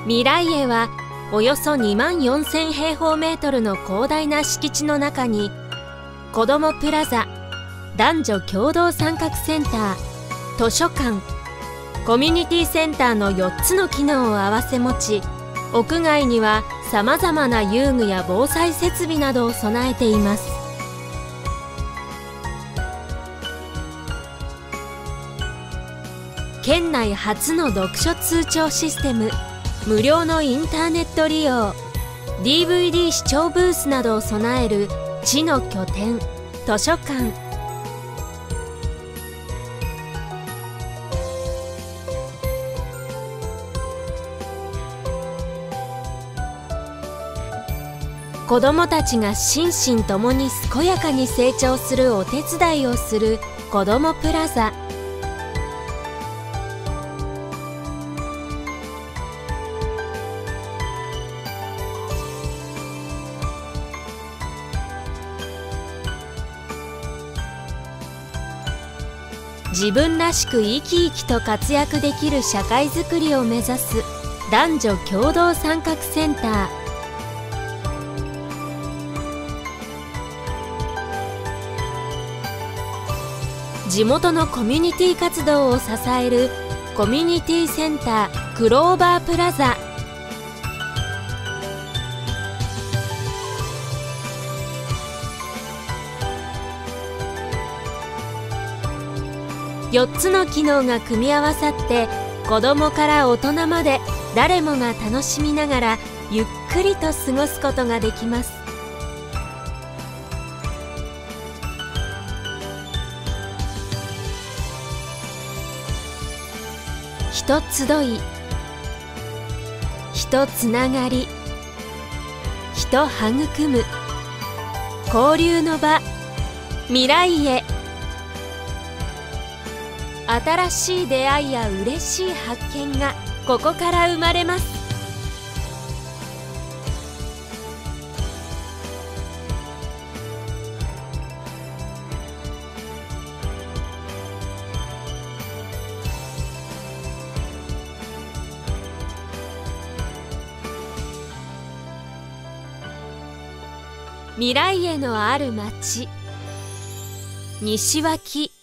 未来へはおよそ2万4000平方メートルの広大な敷地の中に子どもプラザ、男女共同参画センター、図書館、コミュニティセンターの4つの機能を併せ持ち、屋外にはさまざまな遊具や防災設備などを備えています。県内初の読書通帳システム、無料のインターネット利用、 DVD 視聴ブースなどを備える知の拠点、図書館。子どもたちが心身ともに健やかに成長するお手伝いをする子どもプラザ。自分らしく生き生きと活躍できる社会づくりを目指す男女共同参画センター。地元のコミュニティ活動を支えるコミュニティセンタークローバープラザ。4つの機能が組み合わさって子どもから大人まで誰もが楽しみながらゆっくりと過ごすことができます。人集い、人つながり、人育む、交流の場、未来へ。新しい出会いや嬉しい発見がここから生まれます。未来へのある町、西脇。